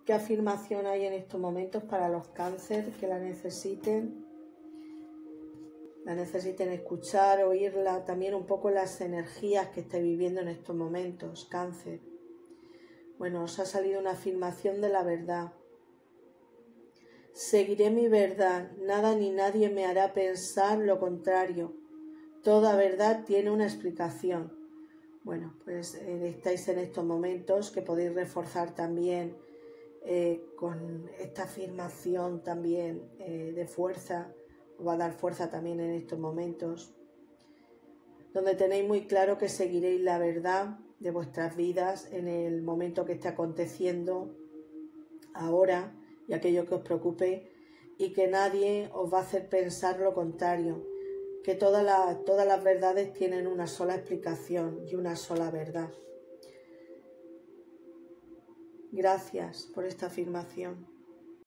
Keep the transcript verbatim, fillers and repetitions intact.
¿Qué afirmación hay en estos momentos para los cáncer que la necesiten? La necesiten escuchar, oírla, también un poco las energías que estáis viviendo en estos momentos, cáncer. Bueno, os ha salido una afirmación de la verdad. Seguiré mi verdad, nada ni nadie me hará pensar lo contrario. Toda verdad tiene una explicación. Bueno, pues eh, estáis en estos momentos que podéis reforzar también eh, con esta afirmación también eh, de fuerza. Os va a dar fuerza también en estos momentos, donde tenéis muy claro que seguiréis la verdad de vuestras vidas en el momento que esté aconteciendo ahora y aquello que os preocupe, y que nadie os va a hacer pensar lo contrario, que todas las, todas las verdades tienen una sola explicación y una sola verdad. Gracias por esta afirmación.